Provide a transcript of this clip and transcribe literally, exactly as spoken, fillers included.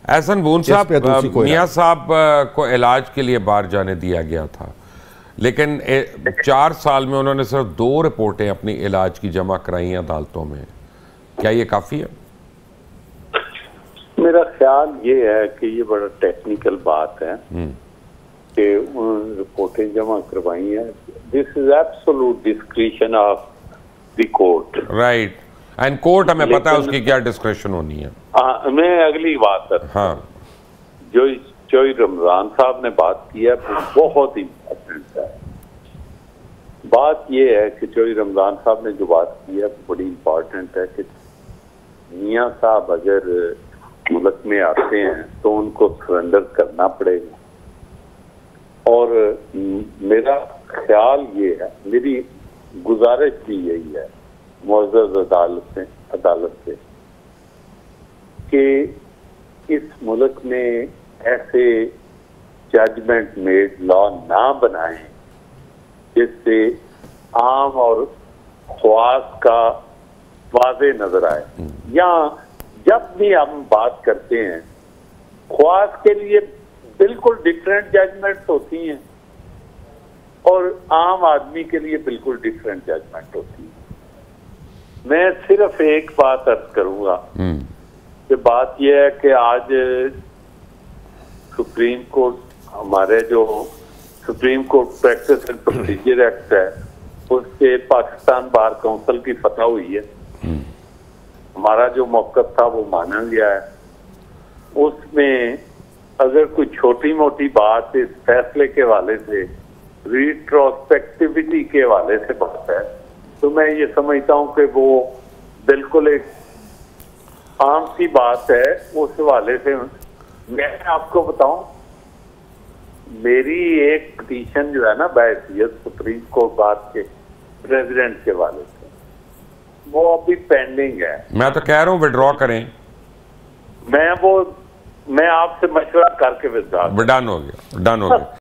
एहसन बून साहब, मियाँ साहब को इलाज के लिए बाहर जाने दिया गया था, लेकिन चार साल में उन्होंने सिर्फ दो रिपोर्टें अपनी इलाज की जमा कराई हैं अदालतों में। क्या ये काफ़ी है? मेरा ख्याल ये है कि ये बड़ा टेक्निकल बात है कि उन्होंने रिपोर्टें जमा करवाई हैं। This is absolute discretion of the court, right, and court हमें पता है उसकी क्या डिस्क्रिशन होनी है। हाँ, मैं अगली बात करता हूँ। हाँ, जो चौधरी रमजान साहब ने बात की है वो बहुत इम्पोर्टेंट है। बात ये है कि चौधरी रमजान साहब ने जो बात की है वो बड़ी इम्पोर्टेंट है कि मियाँ साहब अगर मुल्क में आते हैं तो उनको सरेंडर करना पड़ेगा। और मेरा ख्याल ये है, मेरी गुजारिश भी यही है मुअज़्ज़ज़ अदालत से अदालत से कि इस मुल्क में ऐसे जजमेंट मेड लॉ ना बनाएं जिससे आम और ख्वास का वाज़े नजर आए। या जब भी हम बात करते हैं ख्वास के लिए बिल्कुल डिफरेंट जजमेंट होती हैं और आम आदमी के लिए बिल्कुल डिफरेंट जजमेंट होती है। मैं सिर्फ एक बात अर्ज करूंगा कि बात यह है कि आज सुप्रीम कोर्ट, हमारे जो supreme court practice and procedure act है उससे पाकिस्तान बार काउंसिल की फतह हुई है। हमारा जो मौक़िफ़ था वो माना गया है। उसमें अगर कोई छोटी मोटी बात इस फैसले के हवाले से, रिट्रोस्पेक्टिविटी के हवाले से बात है, तो मैं ये समझता हूँ कि वो बिल्कुल एक आम सी बात है। उस हवाले से मैं आपको बताऊं, मेरी एक पिटीशन जो है ना बहैसियत सुप्रीम कोर्ट बार के प्रेसिडेंट के हवाले से, वो अभी पेंडिंग है। मैं तो कह रहा हूँ विड्रॉ करें। मैं वो मैं आपसे मशवरा करके विड्रॉ डन हो गया, डन हो गया।